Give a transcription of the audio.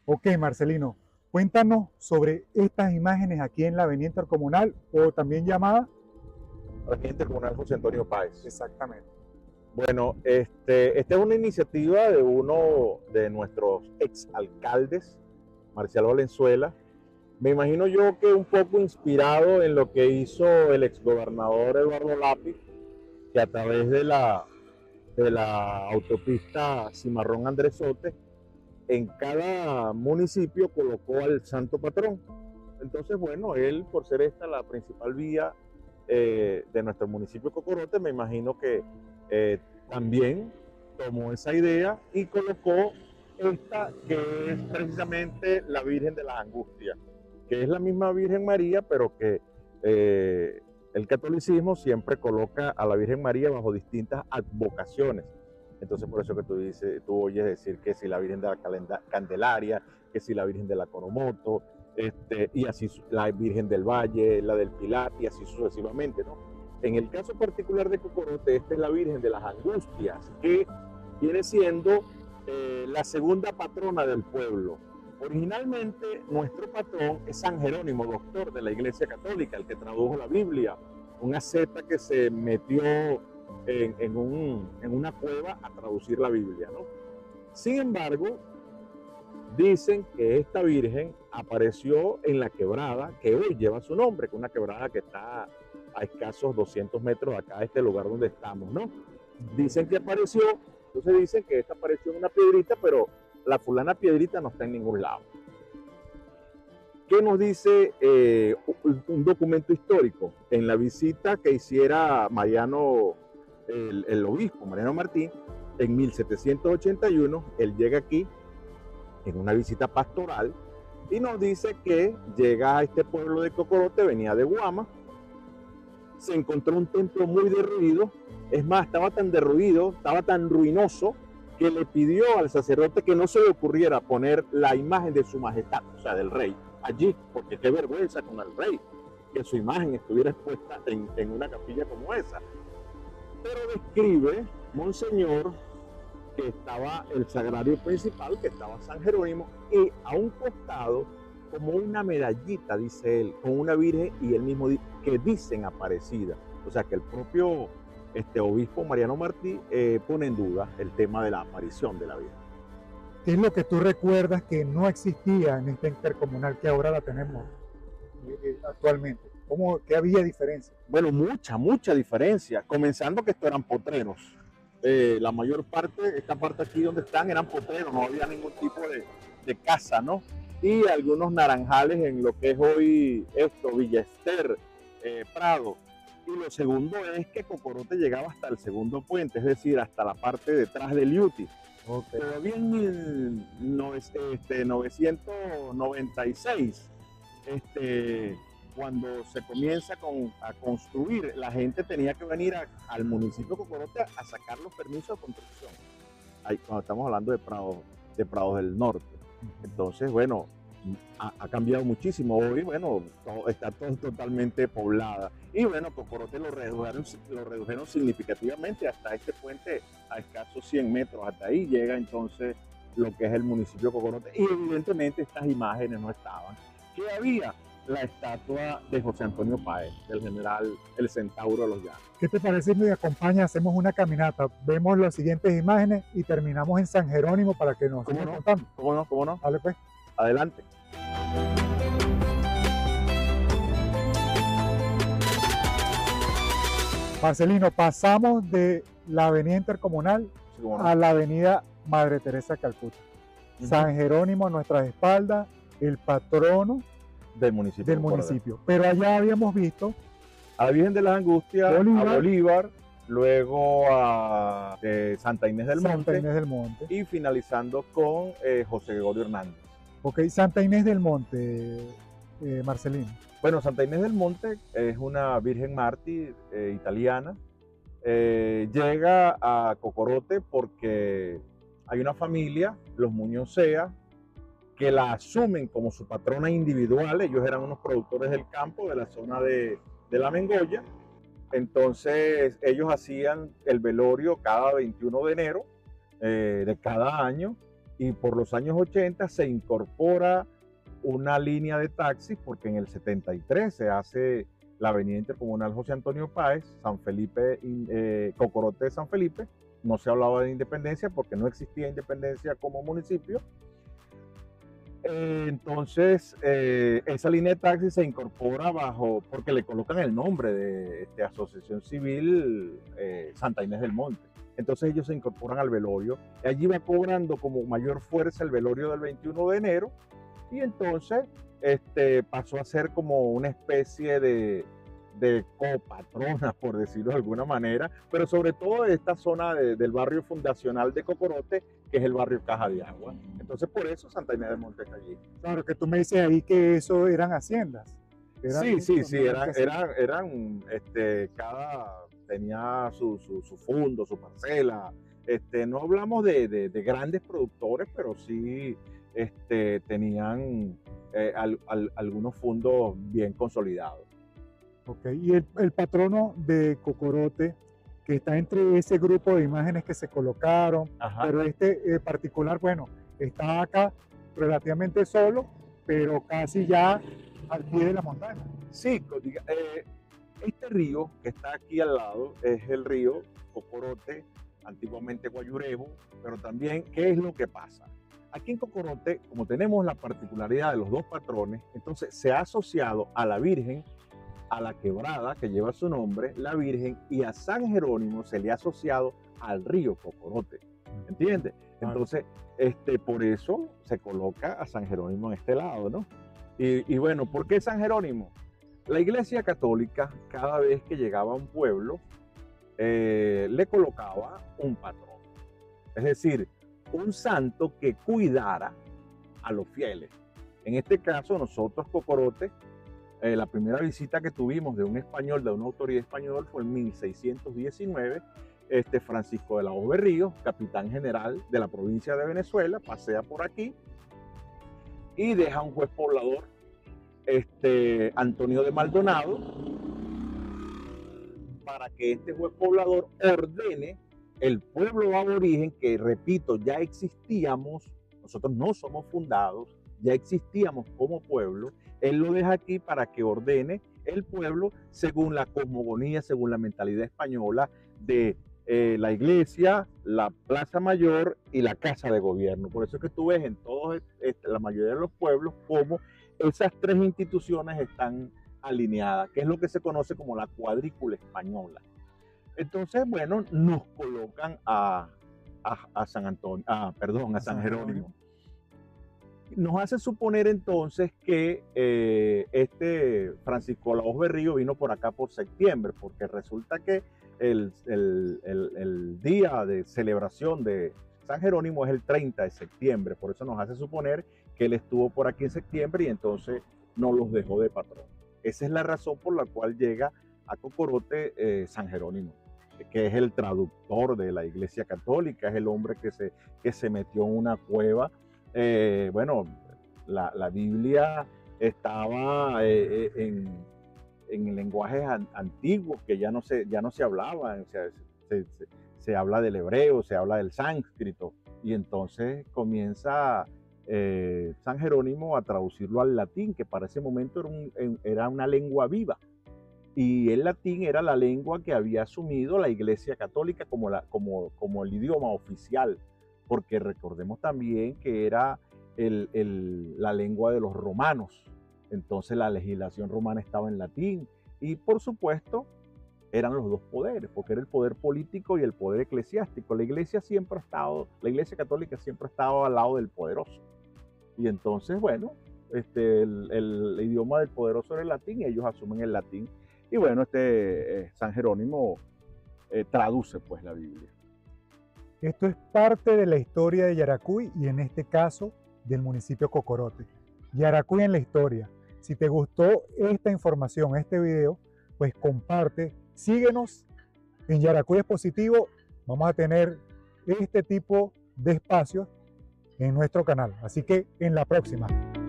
Ok, Marcelino, cuéntanos sobre estas imágenes aquí en la Avenida Intercomunal o también llamada. Presidente Comunal José Antonio Páez. Exactamente. Bueno, esta es una iniciativa de uno de nuestros exalcaldes, Marcial Valenzuela. Me imagino yo que un poco inspirado en lo que hizo el exgobernador Eduardo Lápiz, que a través de la autopista Cimarrón Andresote, en cada municipio colocó al santo patrón. Entonces, bueno, él, por ser esta la principal vía de nuestro municipio de Cocorote, me imagino que eh, también tomó esa idea y colocó esta que es precisamente la Virgen de las Angustias, que es la misma Virgen María, pero que eh, el catolicismo siempre coloca a la Virgen María bajo distintas advocaciones. Entonces, por eso que tú oyes decir que si la Virgen de la Candelaria, que si la Virgen de la Coromoto, y así la Virgen del Valle, la del Pilar, y así sucesivamente, ¿no? En el caso particular de Cocorote, esta es la Virgen de las Angustias, que viene siendo la segunda patrona del pueblo. Originalmente, nuestro patrón es San Jerónimo, doctor de la Iglesia Católica, el que tradujo la Biblia, un asceta que se metió en una cueva a traducir la Biblia, ¿no? Sin embargo, dicen que esta Virgen apareció en la quebrada que hoy lleva su nombre, que es una quebrada que está a escasos 200 metros acá de este lugar donde estamos, ¿no? Dicen que apareció, entonces dicen que esta apareció en una piedrita, pero la fulana piedrita no está en ningún lado. ¿Qué nos dice un documento histórico? En la visita que hiciera Mariano, el obispo, Mariano Martín, en 1781, él llega aquí en una visita pastoral y nos dice que llega a este pueblo de Cocorote, venía de Guama, se encontró un templo muy derruido, es más, estaba tan derruido, estaba tan ruinoso, que le pidió al sacerdote que no se le ocurriera poner la imagen de su majestad, o sea, del rey, allí, porque qué vergüenza con el rey, que su imagen estuviera expuesta en una capilla como esa. Pero describe, Monseñor, que estaba el sagrario principal, que estaba San Jerónimo, y a un costado, como una medallita, dice él, con una virgen, y él mismo que dicen aparecida. O sea que el propio obispo Mariano Martí pone en duda el tema de la aparición de la Virgen. ¿Qué es lo que tú recuerdas que no existía en esta intercomunal que ahora la tenemos actualmente? ¿Qué había diferencia? Bueno, mucha diferencia, comenzando que esto eran potreros. La mayor parte, esta parte aquí donde están, eran potreros, no había ningún tipo de casa, ¿no? Y algunos naranjales en lo que es hoy Villa Ester, Prado. Y lo segundo es que Cocorote llegaba hasta el segundo puente, es decir, hasta la parte detrás del Yuti. Okay. Todavía en 996, cuando se comienza a construir, la gente tenía que venir al municipio de Cocorote a sacar los permisos de construcción. Ahí, cuando estamos hablando de Prados del Norte. Entonces, bueno, ha cambiado muchísimo. Hoy, bueno, está todo totalmente poblada. Y bueno, Cocorote lo redujeron significativamente hasta este puente a escasos 100 metros. Hasta ahí llega entonces lo que es el municipio de Cocorote. Y evidentemente estas imágenes no estaban. ¿Qué había? La estatua de José Antonio Páez, del general El Centauro de los Llanos. ¿Qué te parece si me acompaña? Hacemos una caminata, vemos las siguientes imágenes y terminamos en San Jerónimo para que nos sigan contando. ¿Cómo no? ¿Cómo no? Dale pues. Adelante. Marcelino, pasamos de la avenida Intercomunal a la avenida Madre Teresa de Calcuta. San Jerónimo a nuestras espaldas, el patrono del municipio. Pero allá habíamos visto a la Virgen de las Angustias, Bolívar, a Bolívar, luego a Santa Inés del Monte, y finalizando con José Gregorio Hernández. Ok, Santa Inés del Monte, Marcelino. Bueno, Santa Inés del Monte es una Virgen mártir italiana. Llega a Cocorote porque hay una familia, los Muñoz Sea, que la asumen como su patrona individual. Ellos eran unos productores del campo de la zona de La Mengoya. Entonces ellos hacían el velorio cada 21 de enero de cada año, Y por los años 80 se incorpora una línea de taxis, porque en el 73 se hace la avenida intercomunal José Antonio Páez, San Felipe, Cocorote de San Felipe. No se hablaba de independencia porque no existía independencia como municipio. Entonces, esa línea de taxi se incorpora porque le colocan el nombre de Asociación Civil Santa Inés del Monte. Entonces ellos se incorporan al velorio. Y allí va cobrando como mayor fuerza el velorio del 21 de enero. Y entonces pasó a ser como una especie de copatrona, por decirlo de alguna manera, pero sobre todo de esta zona del barrio fundacional de Cocorote, que es el barrio Caja de Agua. Entonces por eso Santa Inés del Monte está allí. Claro, que tú me dices ahí que eso eran haciendas. Sí, cada tenía su fondo, su parcela. No hablamos de grandes productores, pero sí tenían algunos fondos bien consolidados. Ok, y el patrono de Cocorote, que está entre ese grupo de imágenes que se colocaron, ajá, pero particular, bueno, está acá relativamente solo, pero casi ya al pie de la montaña. Sí, este río que está aquí al lado es el río Cocorote, antiguamente Guayurejo, pero también, ¿qué es lo que pasa? Aquí en Cocorote, como tenemos la particularidad de los dos patrones, entonces se ha asociado a la Virgen, a la quebrada que lleva su nombre, la Virgen, y a San Jerónimo se le ha asociado al río Cocorote, ¿entiendes? Entonces, por eso se coloca a San Jerónimo en este lado, ¿no? Y bueno, ¿por qué San Jerónimo? La Iglesia Católica, cada vez que llegaba a un pueblo, le colocaba un patrón, es decir, un santo que cuidara a los fieles. En este caso, nosotros, Cocorote, la primera visita que tuvimos de un español, de una autoridad española, fue en 1619. Francisco de la Hoz Berríos, capitán general de la provincia de Venezuela, pasea por aquí y deja un juez poblador, Antonio de Maldonado, para que este juez poblador ordene el pueblo aborigen, que repito, ya existíamos, nosotros no somos fundados, ya existíamos como pueblo. Él lo deja aquí para que ordene el pueblo según la cosmogonía, según la mentalidad española de la iglesia, la plaza mayor y la casa de gobierno. Por eso es que tú ves en todos, la mayoría de los pueblos, como esas tres instituciones están alineadas, que es lo que se conoce como la cuadrícula española. Entonces, bueno, nos colocan a San Jerónimo. Nos hace suponer entonces que Francisco de la Hoz Berríos vino por acá por septiembre, porque resulta que el día de celebración de San Jerónimo es el 30 de septiembre, por eso nos hace suponer que él estuvo por aquí en septiembre y entonces no los dejó de patrón. Esa es la razón por la cual llega a Cocorote San Jerónimo, que es el traductor de la Iglesia Católica, es el hombre que se metió en una cueva. Bueno, la Biblia estaba en lenguajes antiguos que ya no se hablaba, o sea, se habla del hebreo, se habla del sánscrito, y entonces comienza San Jerónimo a traducirlo al latín, que para ese momento era una lengua viva, y el latín era la lengua que había asumido la Iglesia Católica como el idioma oficial, porque recordemos también que era la lengua de los romanos. Entonces la legislación romana estaba en latín y por supuesto eran los dos poderes, porque era el poder político y el poder eclesiástico. La Iglesia Católica siempre ha estado al lado del poderoso. Y entonces, bueno, el idioma del poderoso era el latín y ellos asumen el latín. Y bueno, San Jerónimo traduce pues la Biblia. Esto es parte de la historia de Yaracuy y en este caso del municipio Cocorote. Yaracuy en la historia. Si te gustó esta información, este video, pues comparte, síguenos en Yaracuy es Positivo. Vamos a tener este tipo de espacios en nuestro canal. Así que en la próxima.